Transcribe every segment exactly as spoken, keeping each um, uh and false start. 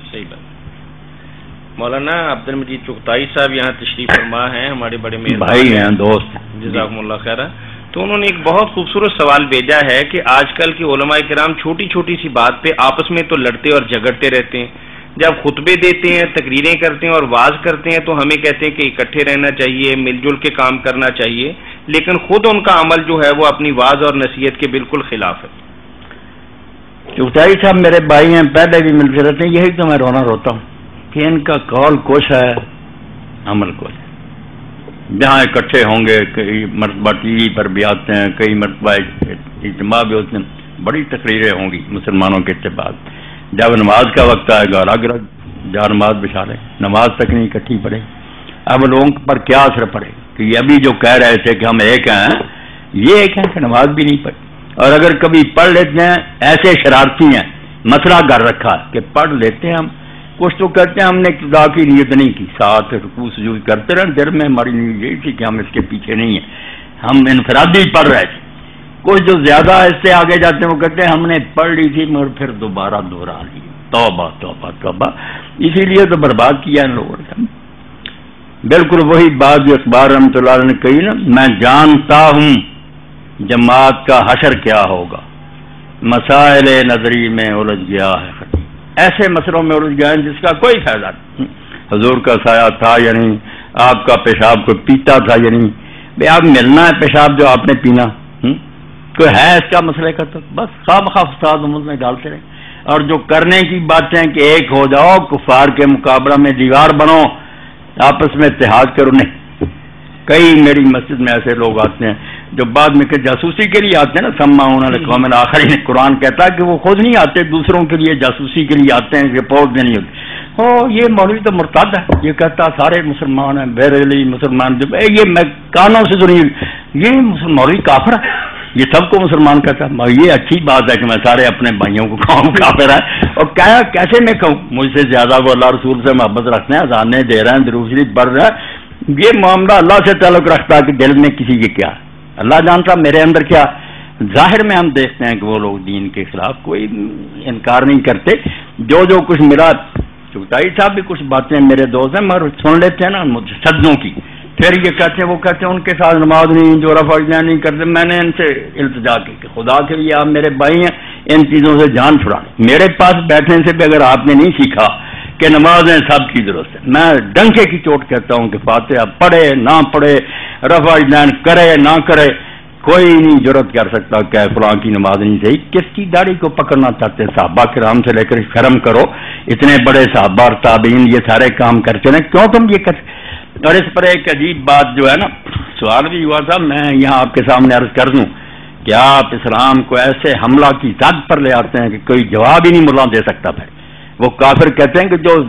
صحیح بات. مولانا عبد المجید چغتائی صاحب یہاں تشریف فرما ہیں، ہمارے بڑے مہربان بھائی ہیں، دوست. جزاکم اللہ خیر. تو انہوں نے ایک بہت خوبصورت سوال بھیجا ہے کہ آج کل کے علماء کرام چھوٹی چھوٹی سی بات پہ آپس میں تو لڑتے اور جھگڑتے رہتے ہیں. جب خطبے دیتے ہیں، تقریریں کرتے ہیں اور واز کرتے ہیں تو ہمیں کہتے ہیں کہ اکٹھے رہنا چاہیے، مل جل کے کام کرنا چاہیے، لیکن خود ان کا عمل جو ہے وہ اپنی واز اور نصیحت کے بالکل خلاف ہے. چغتائی صاحب میرے بھائی ہیں، پہلے بھی ملتے رہتے ہیں. یہی تو میں رونا روتا ہوں کہ ان کا قول کچھ ہے، عمل کچھ ہے. جہاں اکٹھے ہوں گے، کئی مرتبہ ٹی وی پر بھی آتے ہیں، کئی مرتبہ اجتماع بھی ہوتے ہیں، بڑی تقریریں ہوں گی مسلمانوں کے اتفاق. جب نماز کا وقت آئے گا الگ الگ جا نماز بچھا لیں، نماز تک نہیں اکٹھی پڑھے. اب لوگوں پر کیا اثر پڑے کہ یہ ابھی جو کہہ رہے تھے کہ ہم ایک ہیں، یہ ایک ہیں کہ نماز بھی نہیں پڑھی. اور اگر کبھی پڑھ لیتے ہیں، ایسے شرارتی ہیں، مسئلہ کر رکھا کہ پڑھ لیتے ہیں ہم، کچھ تو کہتے ہیں ہم نے ابتدا کی نیت نہیں کی، ساتھ رکوع سجود کرتے رہے، دل میں ہماری نیت یہی تھی کہ ہم اس کے پیچھے نہیں ہیں، ہم انفرادی پڑھ رہے تھے. کچھ جو زیادہ اس سے آگے جاتے ہیں وہ کہتے ہیں ہم نے پڑھ لی تھی مگر پھر دوبارہ دوہرا لی. توبہ توبہ توبہ. اسی لیے تو برباد کیا ان لوگوں نے. بالکل وہی بات جو اخبار رحمۃ اللہ علیہ نے کہی نا، میں جانتا ہوں جماعت کا حشر کیا ہوگا، مسائل نظری میں الجھ گیا ہے. ایسے مسئلوں میں الجھ گیا ہے جس کا کوئی فائدہ نہیں. حضور کا سایہ تھا یا نہیں، آپ کا پیشاب کوئی پیتا تھا یا نہیں. بھائی آپ ملنا ہے پیشاب جو آپ نے پینا، کوئی ہے اس کا مسئلے کا؟ تو بس خواب خواب فساد امت میں ڈالتے رہے. اور جو کرنے کی باتیں کہ ایک ہو جاؤ، کفار کے مقابلہ میں دیوار بنو، آپس میں اتحاد کرو، نہیں. کئی میری مسجد میں ایسے لوگ آتے ہیں جو بعد میں کہ جاسوسی کے لیے آتے ہیں نا، سمعون لقوم آخرین، قرآن کہتا ہے کہ وہ خود نہیں آتے، دوسروں کے لیے جاسوسی کے لیے آتے ہیں، رپورٹ دینی ہوتی. او یہ مولوی تو مرتد ہے، یہ کہتا سارے مسلمان ہیں، بیریلی مسلمان. یہ میں کانوں سے سنی، یہ مولوی کافر ہے، یہ سب کو مسلمان کہتا ہے. یہ اچھی بات ہے کہ میں سارے اپنے بھائیوں کو کہوں کافر ہے. اور کیا کیسے میں کہوں؟ مجھ سے زیادہ وہ اللہ رسول سے محبت رکھتے ہیں، اذانیں دے رہے ہیں، درود شریف پڑھ رہے ہیں. یہ معاملہ اللہ سے تعلق رکھتا ہے کہ دل میں کسی کے کیا، اللہ جانتا میرے اندر کیا. ظاہر میں ہم دیکھتے ہیں کہ وہ لوگ دین کے خلاف کوئی انکار نہیں کرتے. جو جو کچھ ملا، چغتائی صاحب بھی کچھ باتیں میرے دوست ہیں مگر سن لیتے ہیں نا صدوں کی، پھر یہ کہتے ہیں وہ کہتے ہیں ان کے ساتھ نماز نہیں، جو رفع اجزا نہیں کرتے. میں نے ان سے التجا کی کہ خدا کے لیے آپ میرے بھائی ہیں، ان چیزوں سے جان چھڑائیں. میرے پاس بیٹھنے سے بھی اگر آپ نے نہیں سیکھا کہ نمازیں سب کی ضرورت ہے، میں ڈنکے کی چوٹ کہتا ہوں کہ فاتحہ پڑھے نہ پڑھے، رفع اجزا کرے نہ کرے، کوئی نہیں جرت کر سکتا کہ فلاں کی نماز نہیں صحیح. کس کی داڑھی کو پکڑنا چاہتے ہیں؟ صحابہ کرام سے لے کر شرم کرو، اتنے بڑے صحابہ اور تابعین یہ سارے کام کرتے ہیں، کیوں تم یہ کر؟ اور اس پر ایک عجیب بات جو ہے نا، سوال بھی ہوا تھا، میں یہاں آپ کے سامنے عرض کر دوں کہ آپ اسلام کو ایسے حملہ کی زد پر لے آتے ہیں کہ کوئی جواب ہی نہیں ملا دے سکتا. بھائی وہ کافر کہتے ہیں کہ جو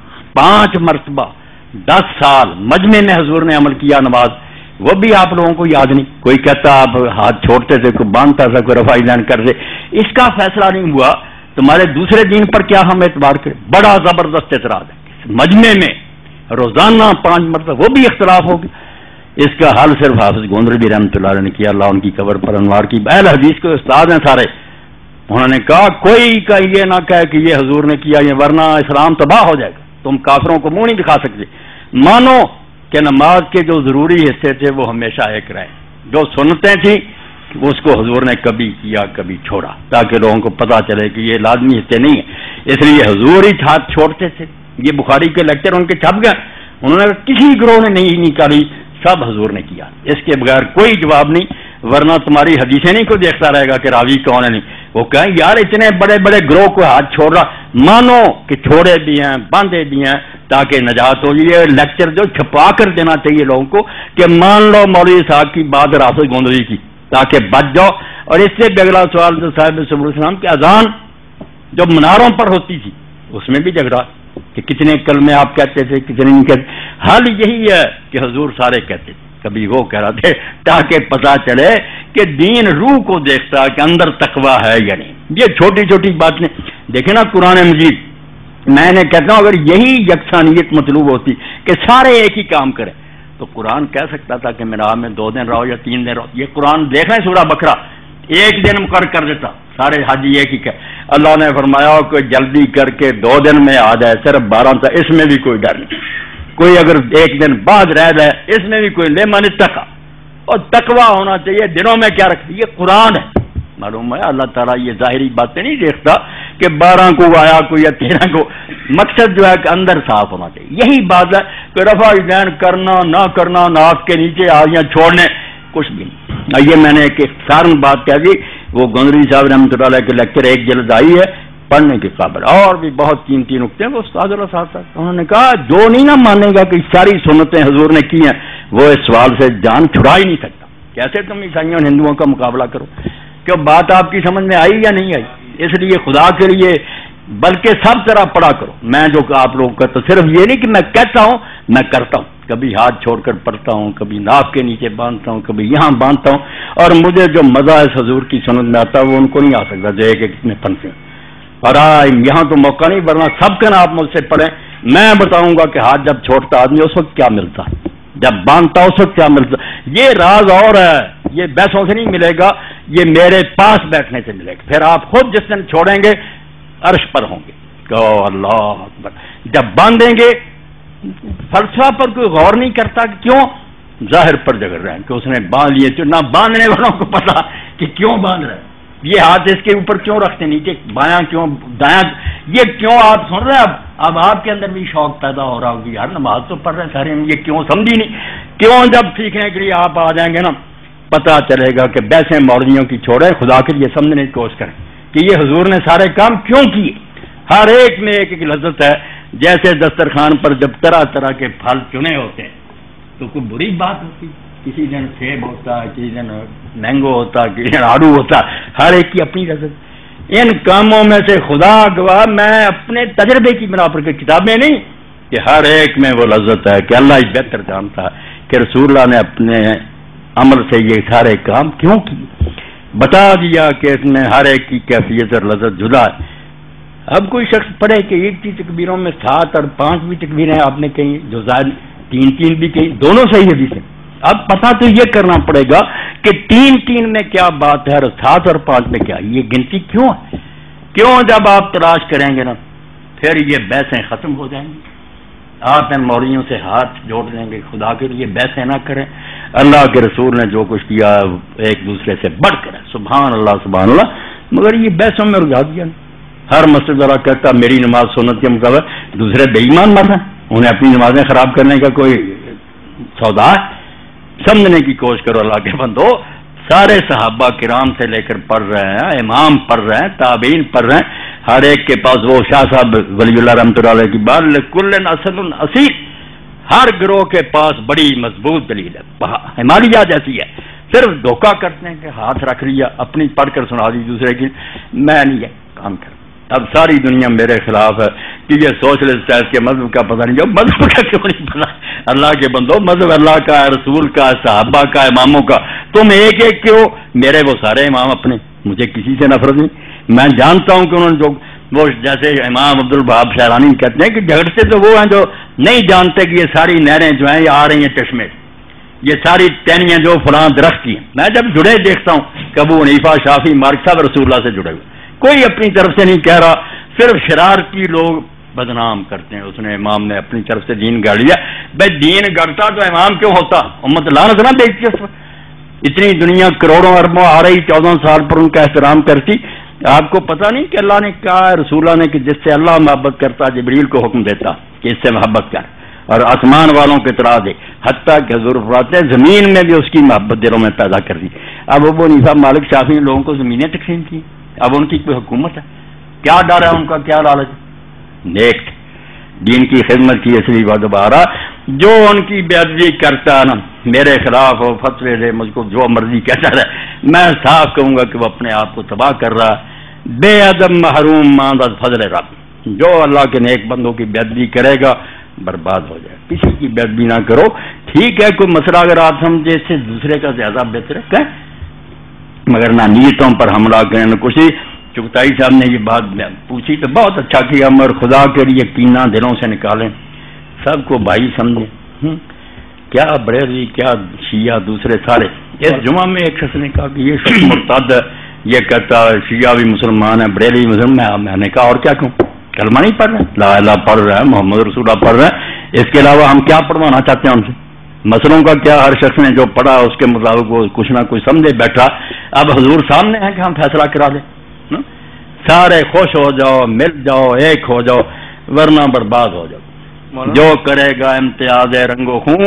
پانچ مرتبہ دس سال مجمع میں حضور نے عمل کیا نماز، وہ بھی آپ لوگوں کو یاد نہیں. کوئی کہتا آپ ہاتھ چھوڑتے تھے، کوئی باندھتا تھا، کوئی رفع اجزا کرتے. اس کا فیصلہ نہیں ہوا، تمہارے دوسرے دین پر کیا ہم اعتبار کریں؟ بڑا زبردست اعتراض ہے. مجمع میں روزانہ پانچ مرتبہ، وہ بھی اختلاف ہوگی. اس کا حل صرف حافظ گوندربی رحمۃ اللہ علیہ نے کیا، اللہ ان کی قبر پر انوار کی. اہل حدیث کے استاد ہیں سارے، انہوں نے کہا کوئی کا یہ نہ کہے کہ یہ حضور نے کیا، یہ ورنہ اسلام تباہ ہو جائے گا. تم کافروں کو منہ نہیں دکھا سکتے. مانو کہ نماز کے جو ضروری حصے تھے وہ ہمیشہ ایک رہے، جو سنتیں تھیں اس کو حضور نے کبھی کیا کبھی چھوڑا، تاکہ لوگوں کو پتہ چلے کہ یہ لازمی حصے نہیں ہیں. اس لیے حضور ہی ہاتھ چھوڑتے تھے. یہ بخاری کے لیکچر ان کے چھپ گئے، انہوں نے کسی گروہ نے نہیں نکالی، سب حضور نے کیا. اس کے بغیر کوئی جواب نہیں، ورنہ تمہاری حدیثیں نہیں کوئی دیکھتا رہے گا کہ راوی کون ہے. نہیں، وہ کہیں یار اتنے بڑے بڑے گروہ کو ہاتھ چھوڑ رہا، مانو کہ چھوڑے بھی ہیں باندھے بھی ہیں تاکہ نجات ہو. یہ لیکچر جو چھپا کر دینا چاہیے لوگوں کو کہ مان لو مولوی صاحب کی بات حافظ گوندری کی، تاکہ بچ جاؤ. اور اس سے بھی اگلا سوال جو صاحب سمر السلام کی اذان جو مناروں پر ہوتی تھی اس میں بھی جھگڑا کہ کتنے کلمے آپ کہتے تھے کتنے نہیں کہتے. حال یہی ہے کہ حضور سارے کہتے تھے، کبھی وہ کہہ رہا تھے، تاکہ پتہ چلے کہ دین روح کو دیکھتا کہ اندر تقویٰ ہے یا نہیں. یہ چھوٹی چھوٹی باتیں دیکھیں نا قرآن مجید. میں نے کہتا ہوں اگر یہی یکسانیت مطلوب ہوتی کہ سارے ایک ہی کام کریں تو قرآن کہہ سکتا تھا کہ میرا میں دو دن رہو یا تین دن رہو. یہ قرآن دیکھ رہے ہیں سورہ بقرہ، ایک دن مقرر کر دیتا، سارے حاجی ایک ہی کہ اللہ نے فرمایا کہ جلدی کر کے دو دن میں آ جائے صرف بارہ تک، اس میں بھی کوئی ڈر نہیں. کوئی اگر ایک دن بعد رہ جائے اس میں بھی کوئی لیمن تقوی، اور تقوی ہونا چاہیے. دنوں میں کیا رکھتی یہ قرآن ہے. معلوم ہے اللہ تعالیٰ یہ ظاہری باتیں نہیں دیکھتا کہ بارہ کو آیا کوئی یا تیرہ کو. مقصد جو ہے کہ اندر صاف ہونا چاہیے. یہی بات ہے کہ رفع یدین کرنا نہ کرنا، ناف کے نیچے آگیاں چھوڑنے، کچھ بھی نہیں. یہ میں نے ایک اختصاراً بات کہہ دی. وہ گندری صاحب رحمۃ اللہ علیہ کے لیکچر ایک جلد آئی ہے، پڑھنے کے قابل. اور بھی بہت قیمتی نقطے ہیں وہ استاد اللہ صاحب صاحب انہوں نے کہا جو نہیں نہ مانے گا کہ ساری سنتیں حضور نے کی ہیں وہ اس سوال سے جان چھڑا ہی نہیں سکتا. کیسے تم عیسائیوں اور ہندوؤں کا مقابلہ کرو؟ کہ بات آپ کی سمجھ میں آئی یا نہیں آئی؟ اس لیے خدا کے لیے بلکہ سب طرح پڑھا کرو. میں جو آپ لوگوں کا تو صرف یہ نہیں کہ میں کہتا ہوں، میں کرتا ہوں. کبھی ہاتھ چھوڑ کر پڑھتا ہوں، کبھی ناف کے نیچے باندھتا ہوں، کبھی یہاں باندھتا ہوں. اور مجھے جو مزہ اس حضور کی سنت میں آتا ہے وہ ان کو نہیں آ سکتا جو ایک ایک میں پنسے. اور یہاں تو موقع نہیں، ورنہ سب کا نا آپ مجھ سے پڑھیں. میں بتاؤں گا کہ ہاتھ جب چھوڑتا آدمی اس وقت کیا ملتا، جب باندھتا اس وقت کیا ملتا. یہ راز اور ہے، یہ بیسوں سے نہیں ملے گا، یہ میرے پاس بیٹھنے سے ملے گا. پھر آپ خود جس دن چھوڑیں گے عرش پر ہوں گے. کہ اللہ اکبر. جب باندھیں گے فلسفہ پر کوئی غور نہیں کرتا کہ کیوں، ظاہر پر جگڑ رہے ہیں کہ اس نے باندھ لیے. نہ باندھنے والوں کو پتا کہ کیوں باندھ رہے ہیں. یہ ہاتھ اس کے اوپر کیوں رکھتے نیچے، بایاں کیوں دایاں، یہ کیوں آپ سن رہے ہیں. اب اب آپ کے اندر بھی شوق پیدا ہو رہا ہوگی، یار نماز تو پڑھ رہے ہیں سارے، یہ کیوں سمجھی نہیں. کیوں جب سیکھنے کے لیے آپ آ جائیں گے نا پتا چلے گا کہ بیسیں مولویوں کی چھوڑیں، خدا کے لیے سمجھنے کی کوشش کریں کہ یہ حضور نے سارے کام کیوں کیے. ہر ایک میں ایک ایک لذت ہے. جیسے دسترخوان پر جب طرح طرح کے پھل چنے ہوتے ہیں تو کوئی بری بات ہوتی، کسی دن سیب ہوتا، کسی دن مینگو ہوتا، کسی دن آڑو ہوتا، ہر ایک کی اپنی لذت. ان کاموں میں سے خدا گواہ میں اپنے تجربے کی بنا پر، کتابیں نہیں، کہ ہر ایک میں وہ لذت ہے کہ اللہ ہی بہتر جانتا ہے کہ رسول اللہ نے اپنے عمل سے یہ سارے کام کیوں کیے. بتا دیا کہ اس میں ہر ایک کی کیفیت اور لذت جدا ہے. اب کوئی شخص پڑھے کہ ایک کی تکبیروں میں سات اور پانچ بھی تکبیریں آپ نے کہیں، جو زائد تین تین بھی کہیں، دونوں صحیح حدیث ہیں. اب پتہ تو یہ کرنا پڑے گا کہ تین تین میں کیا بات ہے اور سات اور پانچ میں کیا، یہ گنتی کیوں ہے. کیوں جب آپ تلاش کریں گے نا پھر یہ بحثیں ختم ہو جائیں گی. آپ ان مولویوں سے ہاتھ جوڑ لیں گے، خدا کے لیے بحثیں نہ کریں. اللہ کے رسول نے جو کچھ کیا ایک دوسرے سے بڑھ کر، سبحان اللہ سبحان اللہ. مگر یہ بحثوں میں رجھا دیا. ہر مسجد والا کہتا میری نماز سنت کے مقابلے، دوسرے بے ایمان مر رہے ہیں، انہیں اپنی نمازیں خراب کرنے کا کوئی سودا ہے. سمجھنے کی کوشش کرو اللہ کے بندو. سارے صحابہ کرام سے لے کر پڑھ رہے ہیں، امام پڑھ رہے ہیں، تابعین پڑھ رہے ہیں. ہر ایک کے پاس وہ شاہ صاحب ولی اللہ رحمۃ اللہ علیہ کی بات، لکل اصل اصیل، ہر گروہ کے پاس بڑی مضبوط دلیل ہے، ہمالیہ جیسی ہے. صرف دھوکہ کرتے ہیں کہ ہاتھ رکھ لیا، اپنی پڑھ کر سنا دی دوسرے کی. میں نہیں ہے کام کر. اب ساری دنیا میرے خلاف ہے کہ یہ سوشلسٹ ہے، اس کے مذہب کا پتہ نہیں. جو مذہب کا کیوں نہیں پتہ؟ اللہ کے بندو، مذہب اللہ کا ہے، رسول کا ہے، صحابہ کا، اماموں کا. تم ایک ایک کیوں؟ میرے وہ سارے امام اپنے، مجھے کسی سے نفرت نہیں. میں جانتا ہوں کہ انہوں نے جو وہ جیسے امام عبد الوہاب شعرانی کہتے ہیں کہ جھگڑتے تو وہ ہیں جو نہیں جانتے کہ یہ ساری نہریں جو ہیں یہ آ رہی ہیں چشمے، یہ ساری ٹہنیاں جو فلاں درخت کی ہیں. میں جب جڑے دیکھتا ہوں کہ ابو حنیفہ، شافعی، مالک صاحب رسول اللہ سے جڑے ہوئے، کوئی اپنی طرف سے نہیں کہہ رہا. صرف شرارتی لوگ بدنام کرتے ہیں. اس نے امام نے اپنی طرف سے دین گاڑ لیا. بھائی دین گڑتا تو امام کیوں ہوتا؟ امت لعنت نہ دیکھتی اس پر. اتنی دنیا کروڑوں اربوں آ رہی، چودہ سال پر ان کا احترام کرتی. آپ کو پتہ نہیں کہ اللہ نے کہا ہے رسول اللہ نے کہ جس سے اللہ محبت کرتا جبریل کو حکم دیتا کہ اس سے محبت کر اور آسمان والوں کو اطلاع دے، حتیٰ کہ حضور فرماتے ہیں زمین میں بھی اس کی محبت دلوں میں پیدا کر دی. اب ابو حنیفہ، مالک، شافعی لوگوں کو زمینیں تقسیم کی. اب ان کی کوئی حکومت ہے؟ کیا ڈر ہے ان کا؟ کیا لالچ؟ نیک دین کی خدمت کی. اس لیے دوبارہ جو ان کی بے ادبی کرتا ہے نا، میرے خلاف ہو، فتوے دے، مجھ کو جو مرضی کہتا رہے، میں صاف کہوں گا کہ وہ اپنے آپ کو تباہ کر رہا ہے. بے ادب محروم ماند از فضل رب. جو اللہ کے نیک بندوں کی بے ادبی کرے گا برباد ہو جائے. کسی کی بے ادبی نہ کرو. ٹھیک ہے کوئی مسئلہ اگر آپ سمجھے اس سے دوسرے کا زیادہ بہتر ہے کہ، مگر نہ نیتوں پر حملہ کریں نہ کچھ. چغتائی صاحب نے یہ بات پوچھی تو بہت اچھا کیا، مگر خدا کے لیے کینہ دلوں سے نکالیں، سب کو بھائی سمجھیں. کیا بریلوی، کیا شیعہ، دوسرے سارے. اس جمعہ میں ایک شخص نے کہا کہ یہ شخص مرتد ہے، یہ کہتا شیعہ بھی مسلمان ہے، بریلوی مسلمان، میں نے کہا اور کیا کہوں، کلمہ نہیں پڑھ رہے، لا الہ پڑھ رہے ہیں، محمد رسول اللہ پڑھ رہے ہیں، اس کے علاوہ ہم کیا پڑھوانا چاہتے ہیں ان سے؟ مسئلوں کا کیا، ہر شخص نے جو پڑھا اس کے مطابق وہ کچھ نہ کچھ سمجھے بیٹھا۔ اب حضور سامنے ہے کہ ہم فیصلہ کرا دیں، سارے خوش ہو جاؤ، مل جاؤ، ایک ہو جاؤ، ورنہ برباد ہو جاؤ۔ جو کرے گا امتیاز رنگ و خون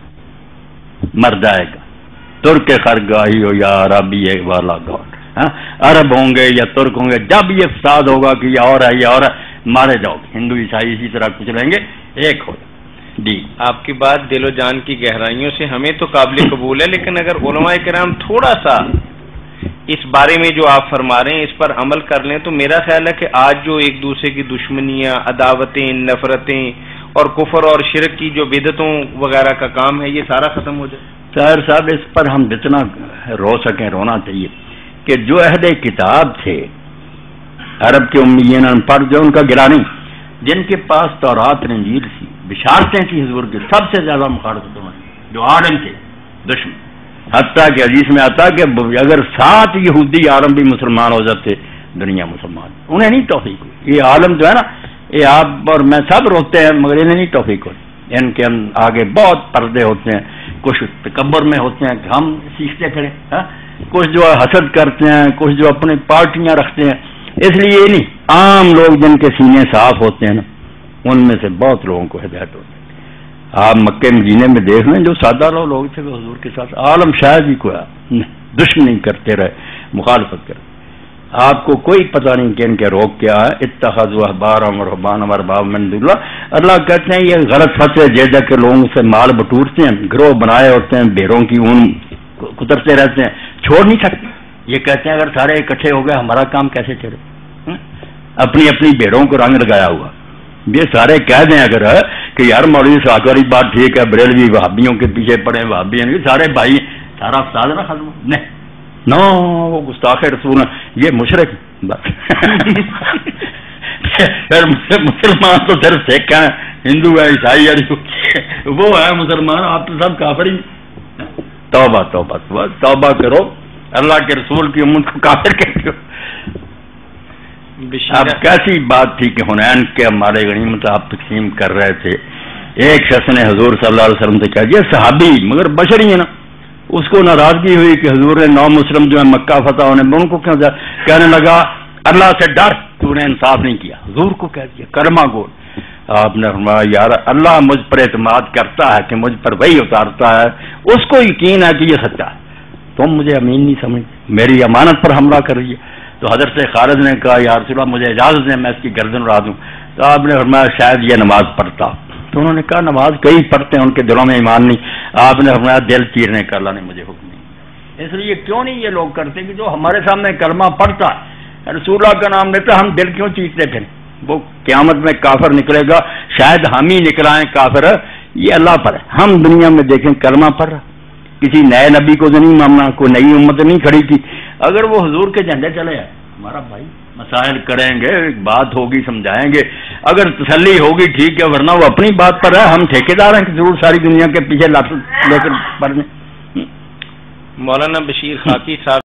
مر جائے گا، ترک خرگاہی ہو یا عربی والا گاؤں، عرب ہوں گے یا ترک ہوں گے، جب یہ فساد ہوگا کہ یہ اور ہے یہ اور ہے، مارے جاؤ گے، ہندو عیسائی اسی طرح کچھ لیں گے، ایک ہو جائے۔ جی آپ کی بات دل و جان کی گہرائیوں سے ہمیں تو قابل قبول ہے، لیکن اگر علماء کرام تھوڑا سا اس بارے میں جو آپ فرما رہے ہیں اس پر عمل کر لیں تو میرا خیال ہے کہ آج جو ایک دوسرے کی دشمنیاں، عداوتیں، نفرتیں اور کفر اور شرک کی جو بدعتوں وغیرہ کا کام ہے یہ سارا ختم ہو جائے۔ طاہر صاحب اس پر ہم جتنا رو سکیں رونا چاہیے کہ جو اہل کتاب تھے، عرب کے امیین ان پڑھ جو ان کا گرا نہیں، جن کے پاس تورات انجیل تھی، بشارتیں تھیں حضور کی، سب سے زیادہ مخالفتوں میں جو عالم تھے دشمن، حتیٰ کہ حدیث میں آتا کہ اگر سات یہودی عالم بھی مسلمان ہو جاتے دنیا مسلمان، انہیں نہیں توفیق ہوئی۔ یہ عالم جو ہے نا، یہ آپ اور میں سب روتے ہیں مگر انہیں نہیں توفیق ہوئی، ان کے آگے بہت پردے ہوتے ہیں، کچھ تکبر میں ہوتے ہیں کہ ہم سیکھتے کھڑے، کچھ جو حسد کرتے ہیں، کچھ جو اپنی پارٹیاں رکھتے ہیں، اس لیے یہ نہیں، عام لوگ جن کے سینے صاف ہوتے ہیں نا ان میں سے بہت لوگوں کو ہدایت ہوتی ہے۔ آپ مکے مدینے میں دیکھ لیں جو سادہ لوگ لوگ تھے وہ حضور کے ساتھ عالم شاید ہی کوئی دشمنی کرتے رہے، مخالفت کرتے، آپ کو کوئی پتہ نہیں کہ ان کے روگ کیا ہے۔ اتخذوا احبارهم ورهبانهم واربابا من دون اللہ، اللہ کہتے ہیں یہ غلط فتوے دے دے کے لوگوں سے مال بٹورتے ہیں، گروہ بنائے ہوتے ہیں، بھیڑوں کی اون کترتے رہتے ہیں، چھوڑ نہیں سکتے۔ یہ کہتے ہیں اگر سارے اکٹھے ہو گئے ہمارا کام کیسے چلے، اپنی اپنی بھیڑوں کو رنگ لگایا ہوا۔ یہ سارے کہہ دیں اگر کہ یار مولوی صاحب والی بات ٹھیک ہے، بریلوی وہابیوں کے پیچھے پڑے، وہابی سارے بھائی، سارا فساد نہ ختم نہیں، نو وہ گستاخ رسول ہیں، یہ مشرک بس مسلمان تو صرف سکھ ہیں، ہندو ہے، عیسائی ہے، وہ ہے مسلمان، آپ تو سب کافر ہی۔ توبہ توبہ توبہ کرو، اللہ کے رسول کی امت کو کافر کہتے ہو۔ اب کیسی بات تھی کہ حنین کے ہمارے غنیمت آپ تقسیم کر رہے تھے، ایک شخص نے حضور صلی اللہ علیہ وسلم سے کہا، یہ صحابی مگر بشری ہے نا، اس کو ناراضگی ہوئی کہ حضور نے نو مسلم جو ہے مکہ فتح ہونے میں ان کو کیوں کہنے لگا اللہ سے ڈر، تو نے انصاف نہیں کیا، حضور کو کہہ دیا کلمہ گو۔ آپ نے فرمایا یار اللہ مجھ پر اعتماد کرتا ہے کہ مجھ پر وہی اتارتا ہے، اس کو یقین ہے کہ یہ سچا ہے، تم مجھے امین نہیں سمجھتے، میری امانت پر حملہ کر رہی ہے۔ تو حضرت خالد نے کہا یا رسول اللہ مجھے اجازت دیں میں اس کی گردن اڑا دوں، تو آپ نے فرمایا شاید یہ نماز پڑھتا، تو انہوں نے کہا نماز کئی پڑھتے ہیں ان کے دلوں میں ایمان نہیں، آپ نے فرمایا دل چیرنے کا اللہ نے مجھے حکم نہیں۔ اس لیے کیوں نہیں یہ لوگ کرتے کہ جو ہمارے سامنے کلمہ پڑھتا ہے، رسول اللہ کا نام لیتا، ہم دل کیوں چیرتے پھر؟ وہ قیامت میں کافر نکلے گا، شاید ہم ہی نکلائیں کافر، یہ اللہ پر ہے۔ ہم دنیا میں دیکھیں کلمہ پڑھ رہا، کسی نئے نبی کو نہیں ماننا، کوئی نئی امت نہیں کھڑی کی، اگر وہ حضور کے جھنڈے چلے آئے ہمارا بھائی، مسائل کریں گے، بات ہوگی سمجھائیں گے، اگر تسلی ہوگی ٹھیک ہے، ورنہ وہ اپنی بات پر ہے، ہم ٹھیکیدار ہیں کہ ضرور ساری دنیا کے پیچھے لے کر پڑھ دیں۔ مولانا بشیر خاکی صاحب